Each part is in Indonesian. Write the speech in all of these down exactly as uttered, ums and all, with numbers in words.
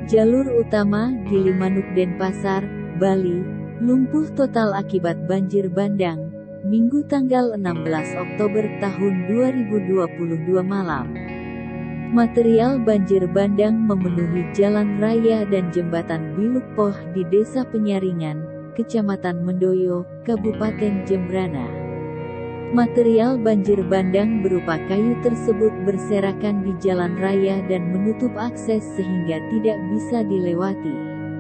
Jalur utama Gilimanuk Denpasar, Bali, lumpuh total akibat banjir bandang, Minggu tanggal enam belas Oktober tahun dua ribu dua puluh dua malam. Material banjir bandang memenuhi jalan raya dan jembatan Bilukpoh di Desa Penyaringan, Kecamatan Mendoyo, Kabupaten Jembrana. Material banjir bandang berupa kayu tersebut berserakan di jalan raya dan menutup akses sehingga tidak bisa dilewati.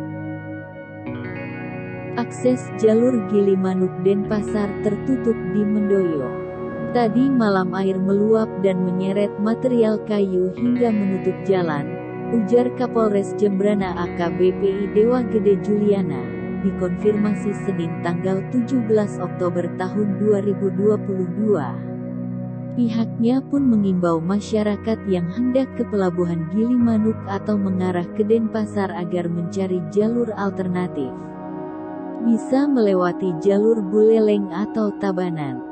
Akses jalur Gilimanuk Denpasar tertutup di Mendoyo. Tadi malam air meluap dan menyeret material kayu hingga menutup jalan, ujar Kapolres Jembrana A K B P I Dewa Gede Juliana. Dikonfirmasi Senin tanggal tujuh belas Oktober tahun dua ribu dua puluh dua. Pihaknya pun mengimbau masyarakat yang hendak ke Pelabuhan Gilimanuk atau mengarah ke Denpasar agar mencari jalur alternatif. Bisa melewati jalur Buleleng atau Tabanan.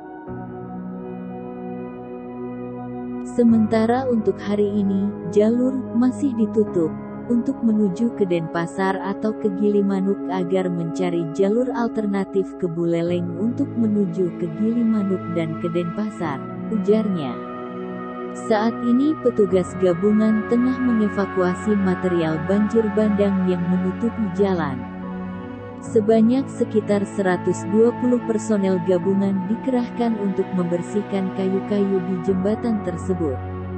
Sementara untuk hari ini, jalur masih ditutup untuk menuju ke Denpasar atau ke Gilimanuk agar mencari jalur alternatif ke Buleleng untuk menuju ke Gilimanuk dan ke Denpasar, ujarnya. Saat ini petugas gabungan tengah mengevakuasi material banjir bandang yang menutupi jalan. Sebanyak sekitar seratus dua puluh personel gabungan dikerahkan untuk membersihkan kayu-kayu di jembatan tersebut.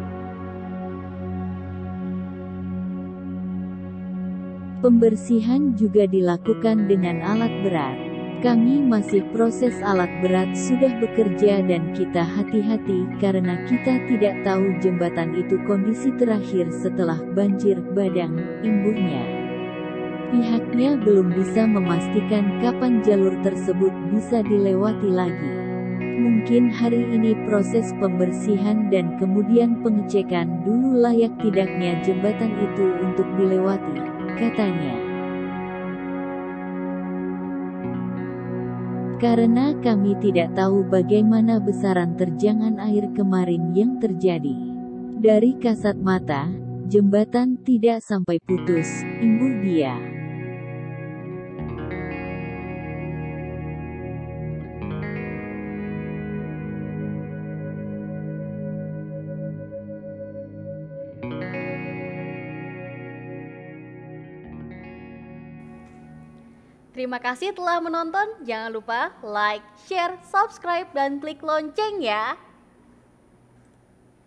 Pembersihan juga dilakukan dengan alat berat. Kami masih proses alat berat sudah bekerja dan kita hati-hati karena kita tidak tahu jembatan itu kondisi terakhir setelah banjir bandang, imbuhnya. Pihaknya belum bisa memastikan kapan jalur tersebut bisa dilewati lagi. Mungkin hari ini proses pembersihan dan kemudian pengecekan dulu layak tidaknya jembatan itu untuk dilewati, katanya. Karena kami tidak tahu bagaimana besaran terjangan air kemarin yang terjadi. Dari kasat mata, jembatan tidak sampai putus, imbuh dia. Terima kasih telah menonton, jangan lupa like, share, subscribe, dan klik lonceng ya.